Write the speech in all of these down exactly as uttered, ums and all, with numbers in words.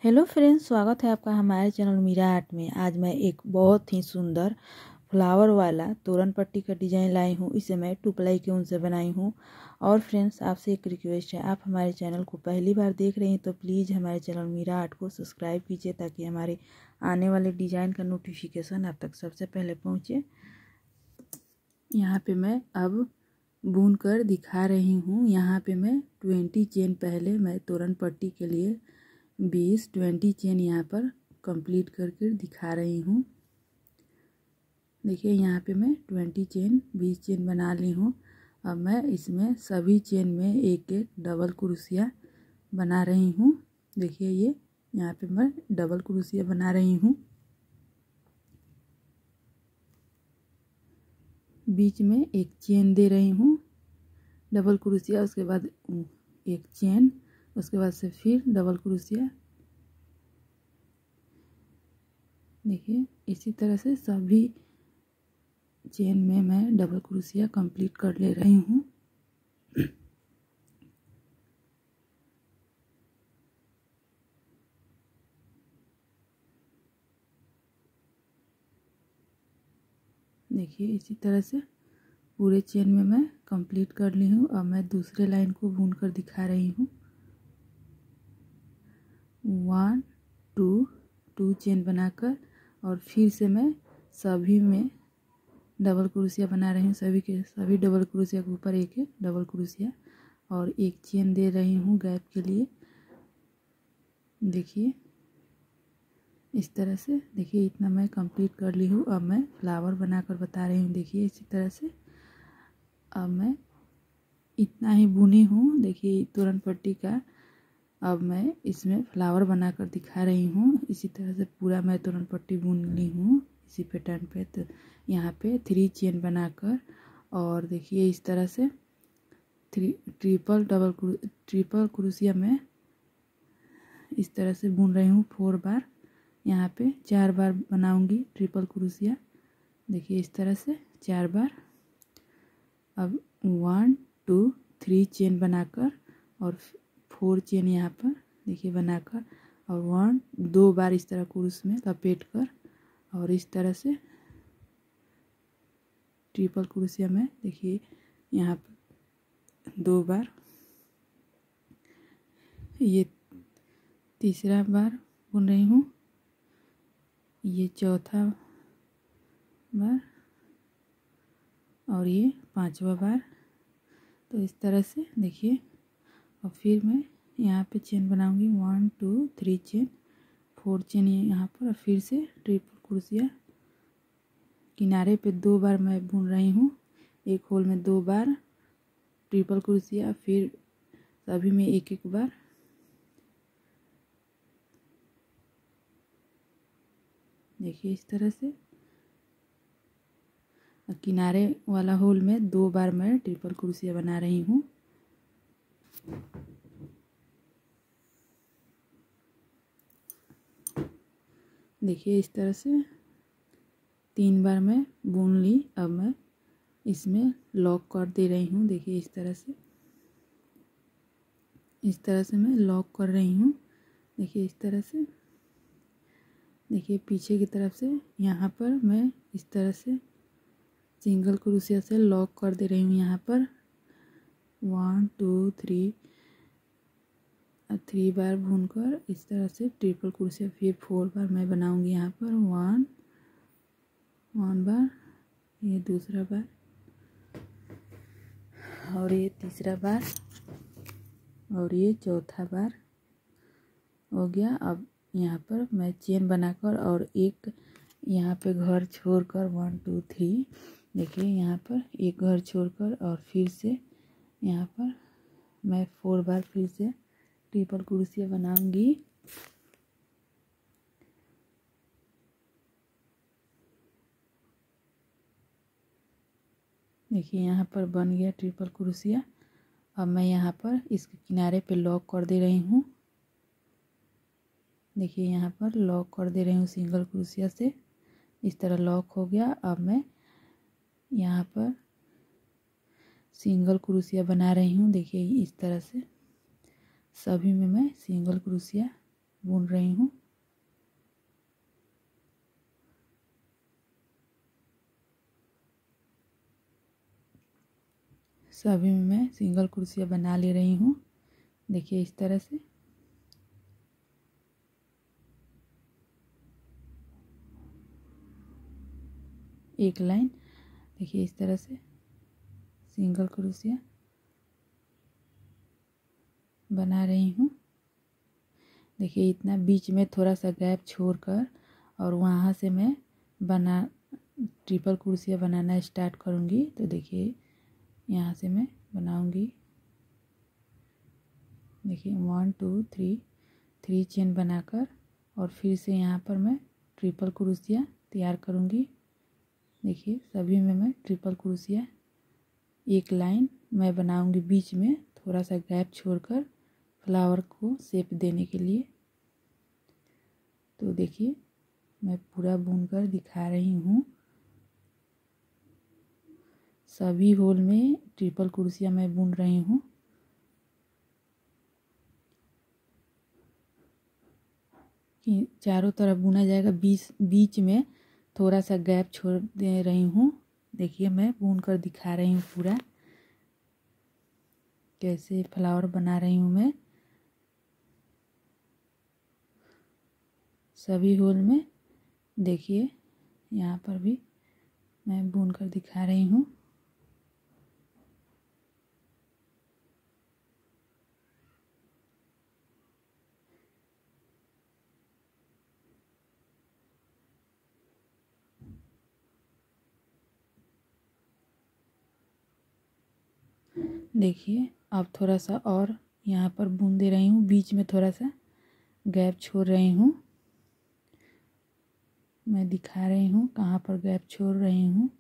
Hello friends, स्वागत है आपका हमारे चैनल मीरा आर्ट में। आज मैं एक बहुत ही सुंदर फ्लावर वाला तोरण पट्टी का डिज़ाइन लाई हूँ। इसे मैं टू प्लाई के ऊन से बनाई हूँ। और फ्रेंड्स, आपसे एक रिक्वेस्ट है, आप हमारे चैनल को पहली बार देख रहे हैं तो प्लीज़ हमारे चैनल मीरा आर्ट को सब्सक्राइब कीजिए, ताकि हमारे आने वाले डिज़ाइन का नोटिफिकेशन आप तक सबसे पहले पहुँचे। यहाँ पर मैं अब बुन कर दिखा रही हूँ। यहाँ पर मैं ट्वेंटी चेन पहले मैं तोरण पट्टी के लिए बीस ट्वेंटी चेन यहाँ पर कंप्लीट करके दिखा रही हूँ। देखिए, यहाँ पे मैं ट्वेंटी चेन बीस चेन बना ली हूँ। अब मैं इसमें सभी चेन में एक एक डबल क्रोशिया बना रही हूँ। देखिए, ये यहाँ पे मैं डबल क्रोशिया बना रही हूँ। बीच में एक चेन दे रही हूँ डबल क्रोशिया, उसके बाद एक चेन, उसके बाद से फिर डबल क्रोशिया। देखिए, इसी तरह से सभी चेन में मैं डबल क्रोशिया कंप्लीट कर ले रही हूँ। देखिए, इसी तरह से पूरे चेन में मैं कंप्लीट कर ली हूँ। अब मैं दूसरे लाइन को बुन कर दिखा रही हूँ। वन टू टू चेन बनाकर और फिर से मैं सभी में डबल क्रोशिया बना रही हूँ। सभी के सभी डबल क्रोशिया के ऊपर एक एक डबल क्रोशिया और एक चेन दे रही हूँ गैप के लिए। देखिए, इस तरह से देखिए, इतना मैं कंप्लीट कर ली हूँ। अब मैं फ्लावर बनाकर बता रही हूँ। देखिए, इसी तरह से अब मैं इतना ही बुनी हूँ। देखिए, तोरण पट्टी का अब मैं इसमें फ्लावर बनाकर दिखा रही हूँ। इसी तरह से पूरा मैं तोरण पट्टी बुन ली हूँ इसी पैटर्न पे। तो यहाँ पे थ्री चेन बनाकर और देखिए, इस तरह से three triple double triple crochet में इस तरह से बुन रही हूँ फोर बार। यहाँ पे चार बार बनाऊंगी ट्रिपल क्रोशिया। देखिए, इस तरह से चार बार। अब वन टू थ्री चेन बनाकर और फोर चेन यहाँ पर देखिए बनाकर और वन दो बार इस तरह क्रूस में लपेट कर और इस तरह से ट्रिपल क्रोशिया में देखिए यहाँ पर दो बार, ये तीसरा बार बुन रही हूँ, ये चौथा बार और ये पांचवा बार। तो इस तरह से देखिए, और फिर मैं यहाँ पे चेन बनाऊंगी one two three chain, four chain यहाँ पर और फिर से ट्रिपल क्रोशिया। किनारे पे दो बार मैं बुन रही हूँ, एक होल में दो बार ट्रिपल क्रोशिया, फिर सभी में एक एक बार। देखिए, इस तरह से किनारे वाला होल में दो बार मैं ट्रिपल क्रोशिया बना रही हूँ। देखिए, इस तरह से तीन बार मैं बुन ली। अब मैं इसमें लॉक कर दे रही हूँ। देखिए, इस तरह से इस तरह से मैं लॉक कर रही हूँ। देखिए, इस तरह से देखिए, पीछे की तरफ से यहाँ पर मैं इस तरह से सिंगल क्रोशिया से लॉक कर दे रही हूँ। यहाँ पर वन टू थ्री थ्री बार भूनकर इस तरह से ट्रिपल क्रोशिया, फिर फोर बार मैं बनाऊंगी। यहाँ पर वन वन बार, ये दूसरा बार और ये तीसरा बार और ये चौथा बार हो गया। अब यहाँ पर मैं चेन बनाकर और एक यहाँ पे घर छोड़कर वन टू थ्री, देखिए यहाँ पर एक घर छोड़कर और फिर से यहाँ पर मैं फोर बार फिर से ट्रिपल क्रोशिया बनाऊंगी। देखिए, यहाँ पर बन गया ट्रिपल क्रोशिया। अब मैं यहाँ पर इसके किनारे पे लॉक कर दे रही हूँ। देखिए, यहाँ पर लॉक कर दे रही हूँ सिंगल क्रोशिया से। इस तरह लॉक हो गया। अब मैं यहाँ पर सिंगल क्रोशिया बना रही हूँ। देखिए, इस तरह से सभी में मैं सिंगल क्रोशिया बुन रही हूँ। सभी में मैं सिंगल कुर्सियाँ बना ले रही हूँ। देखिए इस तरह से। एक लाइन देखिए इस तरह से सिंगल क्रोशिया बना रही हूँ। देखिए इतना बीच में थोड़ा सा गैप छोड़कर और वहाँ से मैं बना ट्रिपल क्रोशिया बनाना स्टार्ट करूँगी। तो देखिए यहाँ से मैं बनाऊँगी। देखिए one two three three chain बनाकर और फिर से यहाँ पर मैं ट्रिपल क्रोशिया तैयार करूँगी। देखिए सभी में मैं ट्रिपल क्रोशिया एक लाइन मैं बनाऊँगी बीच में थोड़ा सा गैप छोड़कर फ्लावर को शेप देने के लिए। तो देखिए मैं पूरा बुनकर दिखा रही हूँ। सभी होल में ट्रिपल क्रोशिया मैं बुन रही हूँ। कि चारों तरफ बुना जाएगा, बीच बीच में थोड़ा सा गैप छोड़ दे रही हूँ। देखिए मैं बुन कर दिखा रही हूँ पूरा कैसे फ्लावर बना रही हूँ मैं सभी होल में। देखिए यहाँ पर भी मैं बुन कर दिखा रही हूँ। देखिए अब थोड़ा सा और यहाँ पर बुन दे रही हूँ, बीच में थोड़ा सा गैप छोड़ रही हूँ। मैं दिखा रही हूँ कहाँ पर गैप छोड़ रही हूँ।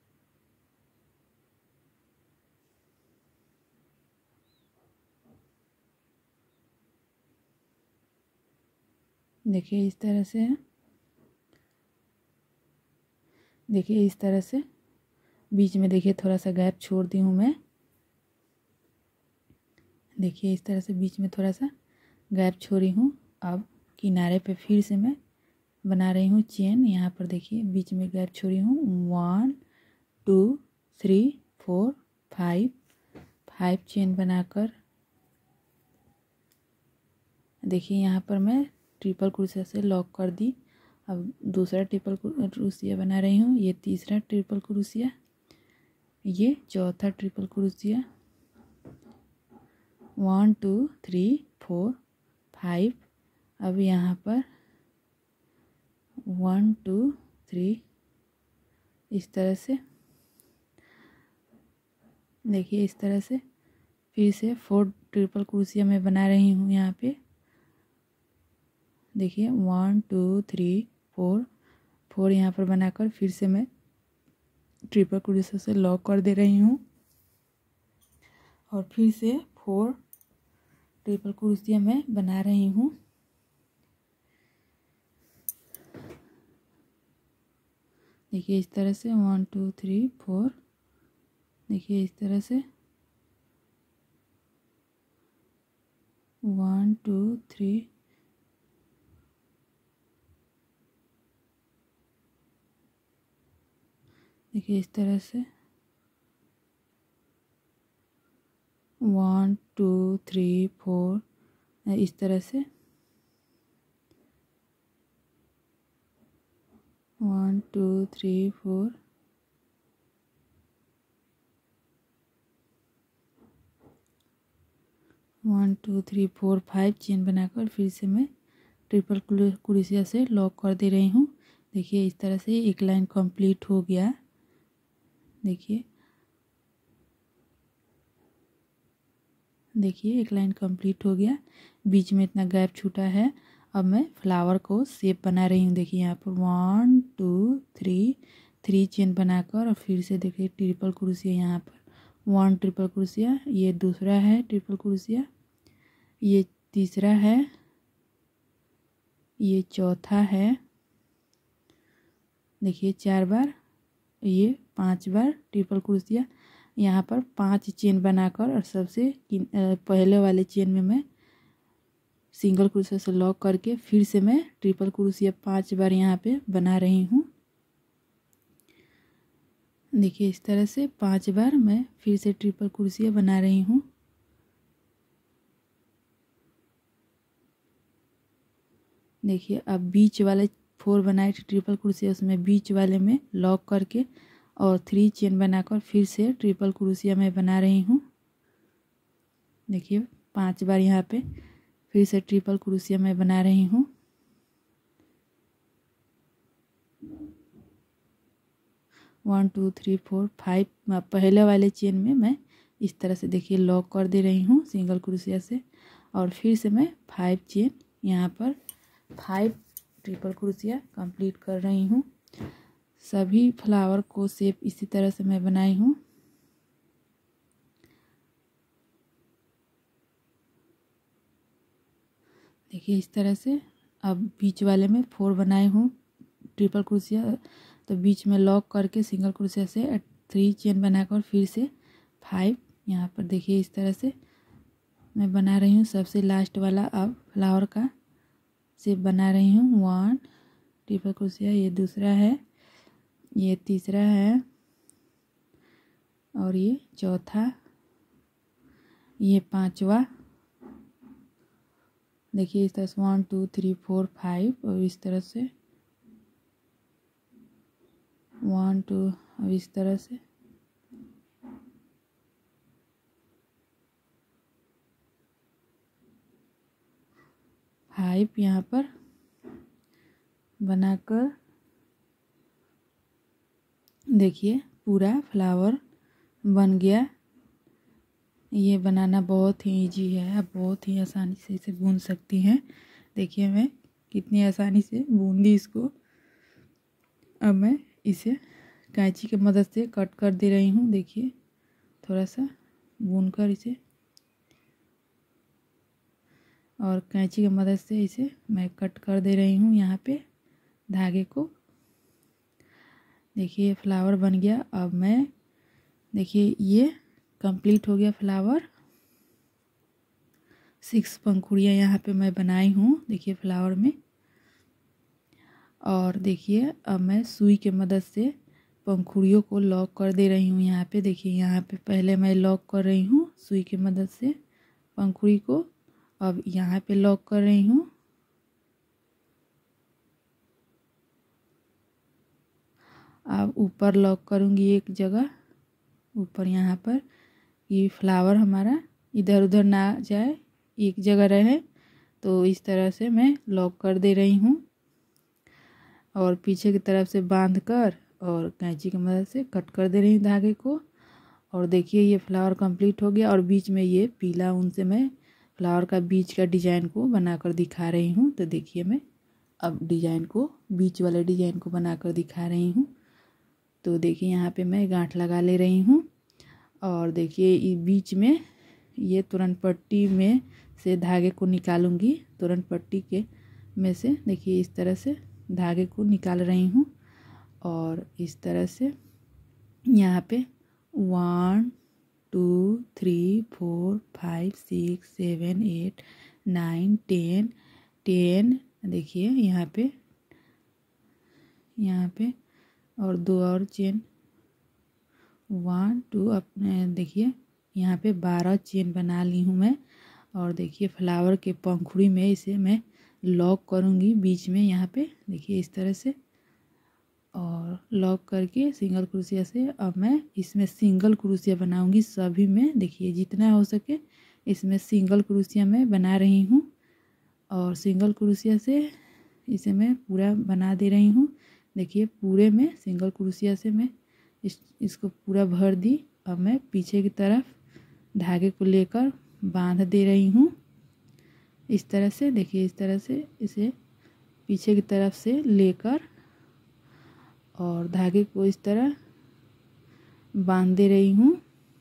देखिए इस तरह से है। देखिए इस तरह से बीच में देखिए थोड़ा सा गैप छोड़ दी हूँ मैं। देखिए इस तरह से बीच में थोड़ा सा गैप छोड़ी हूँ। अब किनारे पे फिर से मैं बना रही हूँ चेन। यहाँ पर देखिए बीच में गैप छोड़ी हूँ। One two three four five five chain बनाकर देखिए यहाँ पर मैं ट्रिपल क्रोशिया से लॉक कर दी। अब दूसरा ट्रिपल क्रोशिया बना रही हूँ। ये तीसरा ट्रिपल क्रोशिया, ये चौथा triple crochet. One two three four five. अब यहाँ पर वन टू थ्री इस तरह से देखिए इस तरह से फिर से फोर ट्रिपल क्रोशिया मैं बना रही हूँ। यहाँ पे देखिए one two three four four यहाँ पर बनाकर फिर से मैं ट्रिपल क्रोशिया से लॉक कर दे रही हूँ और फिर से फोर ट्रिपल क्रोशिया मैं बना रही हूँ। देखिए इस तरह से वन टू थ्री फोर। देखिए इस तरह से वन टू थ्री देखिए इस तरह से वन टू थ्री फोर इस तरह से one two three four one two three four five chain बनाकर फिर से मैं ट्रिपल क्रोशिया से लॉक कर दे रही हूँ। देखिए इस तरह से एक लाइन कंप्लीट हो गया। देखिए देखिए एक लाइन कंप्लीट हो गया। बीच में इतना गैप छूटा है। अब मैं फ्लावर को शेप बना रही हूँ। देखिए यहाँ पर one two three three chain बनाकर और फिर से देखिए ट्रिपल क्रोशिया। यहाँ पर वन ट्रिपल क्रोशिया, ये दूसरा है ट्रिपल क्रोशिया, ये तीसरा है, ये चौथा है। देखिए चार बार, ये पांच बार ट्रिपल क्रोशिया। यहाँ पर पांच चेन बनाकर और सबसे पहले वाले चेन में मैं सिंगल क्रोशिया से लॉक करके फिर से मैं ट्रिपल क्रोशिया पांच बार यहाँ पे बना रही हूँ। देखिए इस तरह से पांच बार मैं फिर से ट्रिपल क्रोशिया बना रही हूँ। देखिए अब बीच वाले फोर बनाए थे ट्रिपल क्रोशिया, उसमें बीच वाले में लॉक करके और थ्री चेन बनाकर फिर से ट्रिपल क्रोशिया मैं बना रही हूँ। देखिए पांच बार यहाँ पे फिर से ट्रिपल क्रोशिया मैं बना रही हूँ। One two three four five पहले वाले चेन में मैं इस तरह से देखिए लॉक कर दे रही हूँ सिंगल क्रोशिया से, और फिर से मैं फाइव चेन यहाँ पर फाइव ट्रिपल क्रोशिया कंप्लीट कर रही हूँ। सभी फ्लावर को शेप इसी तरह से मैं बनाई हूँ। देखिए इस तरह से अब बीच वाले में फोर बनाई हूँ ट्रिपल क्रोशिया, तो बीच में लॉक करके सिंगल क्रोशिया से थ्री चेन बनाकर फिर से फाइव यहाँ पर देखिए इस तरह से मैं बना रही हूँ। सबसे लास्ट वाला अब फ्लावर का शेप बना रही हूँ। वन ट्रिपल क्रोशिया, ये दूसरा है, ये तीसरा है, और ये चौथा, ये पांचवा। देखिए इस तरह से one two three four five, और इस तरह से वन टू, और इस तरह से फाइव यहाँ पर बनाकर देखिए पूरा फ्लावर बन गया। ये बनाना बहुत ही इजी है, आप बहुत ही आसानी से इसे बुन सकती हैं। देखिए मैं कितनी आसानी से बुन दी इसको। अब मैं इसे कैंची की मदद से कट कर दे रही हूँ। देखिए थोड़ा सा बुनकर इसे, और कैंची की मदद से इसे मैं कट कर दे रही हूँ यहाँ पे धागे को। देखिए फ्लावर बन गया। अब मैं देखिए ये कंप्लीट हो गया फ्लावर। सिक्स पंखुड़ियाँ यहाँ पे मैं बनाई हूँ देखिए फ्लावर में। और देखिए अब मैं सुई के मदद से पंखुड़ियों को लॉक कर दे रही हूँ यहाँ पे। देखिए यहाँ पे पहले मैं लॉक कर रही हूँ सुई की मदद से पंखुड़ी को, अब यहाँ पे लॉक कर रही हूँ। अब ऊपर लॉक करूँगी एक जगह, ऊपर यहाँ पर, ये फ्लावर हमारा इधर उधर ना जाए, एक जगह रहे, तो इस तरह से मैं लॉक कर दे रही हूँ। और पीछे की तरफ से बांध कर और कैंची की मदद से कट कर दे रही हूँ धागे को। और देखिए ये फ्लावर कंप्लीट हो गया, और बीच में ये पीला ऊन से मैं फ्लावर का बीच का डिजाइन को बनाकर दिखा रही हूँ। तो देखिए मैं अब डिजाइन को, बीच वाले डिजाइन को बनाकर दिखा रही हूँ। तो देखिए यहाँ पे मैं गांठ लगा ले रही हूँ, और देखिए बीच में ये तुरंत पट्टी में से धागे को निकालूंगी। तुरंत पट्टी के में से देखिए इस तरह से धागे को निकाल रही हूँ, और इस तरह से यहाँ पे one two three four five six seven eight nine ten ten देखिए यहाँ पे यहाँ पे और दो और चेन, वन टू, अपने देखिए यहाँ पे बारह चेन बना ली हूँ मैं। और देखिए फ्लावर के पंखुड़ी में इसे मैं लॉक करूँगी बीच में यहाँ पे देखिए इस तरह से, और लॉक करके सिंगल क्रोशिया से अब मैं इसमें सिंगल क्रोशिया बनाऊँगी सभी में। देखिए जितना हो सके इसमें सिंगल क्रोशिया मैं बना रही हूँ, और सिंगल क्रोशिया से इसे मैं पूरा बना दे रही हूँ। देखिए पूरे में सिंगल क्रोशिया से मैं इस इसको पूरा भर दी। अब मैं पीछे की तरफ धागे को लेकर बांध दे रही हूँ इस तरह से। देखिए इस तरह से इसे पीछे की तरफ से लेकर और धागे को इस तरह बांध दे रही हूँ।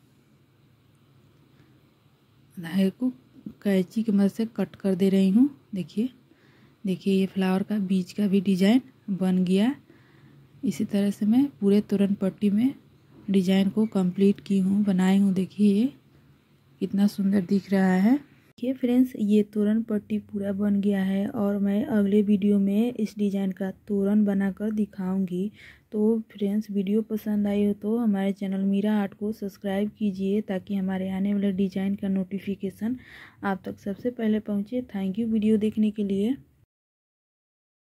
धागे को कैंची की मदद से कट कर दे रही हूँ। देखिए देखिए ये फ्लावर का बीच का भी डिजाइन बन गया। इसी तरह से मैं पूरे तोरण पट्टी में डिजाइन को कंप्लीट की हूँ, बनाई हूँ। देखिए ये कितना सुंदर दिख रहा है। देखिए फ्रेंड्स, ये तोरण पट्टी पूरा बन गया है और मैं अगले वीडियो में इस डिज़ाइन का तोरण बनाकर दिखाऊंगी। तो फ्रेंड्स, वीडियो पसंद आई हो तो हमारे चैनल मीरा आर्ट को सब्सक्राइब कीजिए ताकि हमारे आने वाले डिज़ाइन का नोटिफिकेशन आप तक सबसे पहले पहुंचे। थैंक यू वीडियो देखने के लिए।